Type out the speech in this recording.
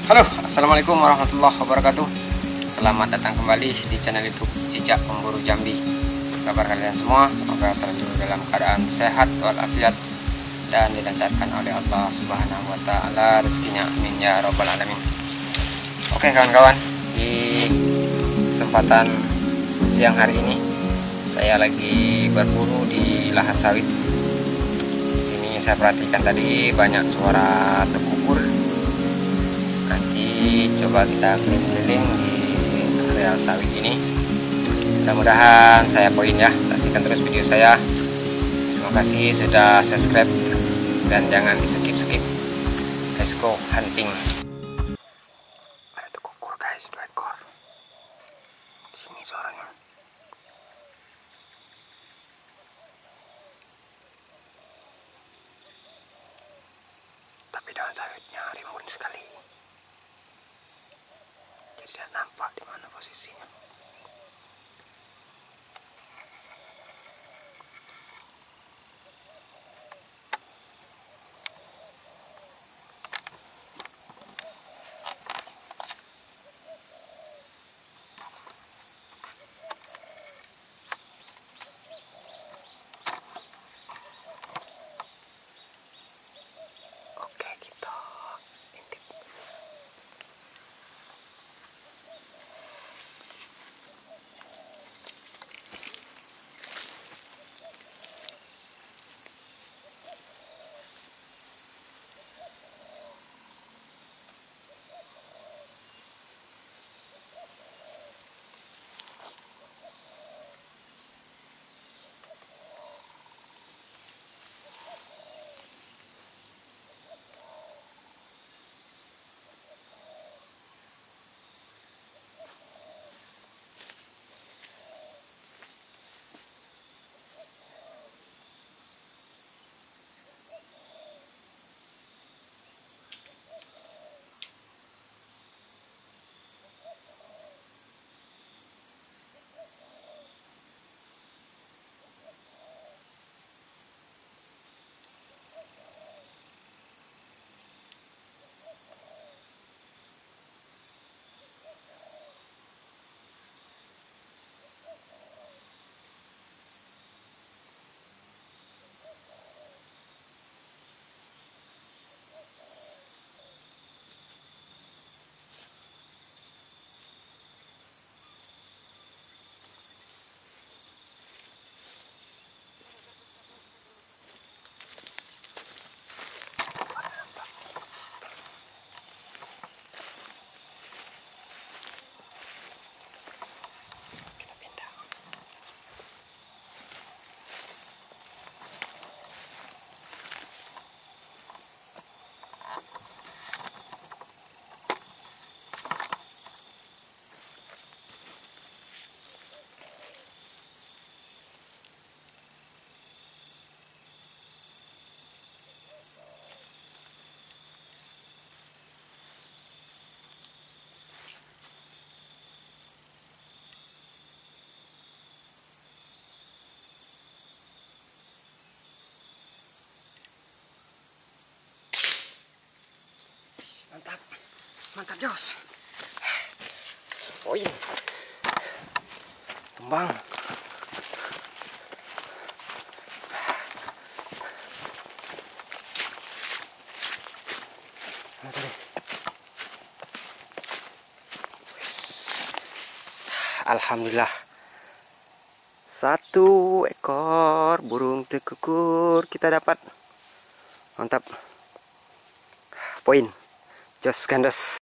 Halo, assalamualaikum warahmatullahi wabarakatuh. Selamat datang kembali di channel YouTube Jejak Pemburu Jambi. Kabar kalian semua? Semoga selalu dalam keadaan sehat walafiat dan dilancarkan oleh Allah Subhanahu wa Ta'ala rezekinya. Amin ya Rabbal Alamin. Oke kawan-kawan, di kesempatan siang hari ini saya lagi berburu di lahan sawit. Di sini saya perhatikan tadi banyak suara tekukur. Coba kita keliling-keliling di area sawit ini. Mudah-mudahan saya poin ya. Saksikan terus video saya. Terima kasih sudah subscribe dan jangan di skip-skip. Let's go hunting. Ada tekukur guys, 2 ekor. Di sini suaranya. Tapi daun sawitnya rimbun sekali. Tidak nampak di mana posisinya. Oke, kita intip. Mantap, mantap jos. Poin, kembang. Alhamdulillah, 1 ekor burung tekukur kita dapat. Mantap, poin. Jos gandos.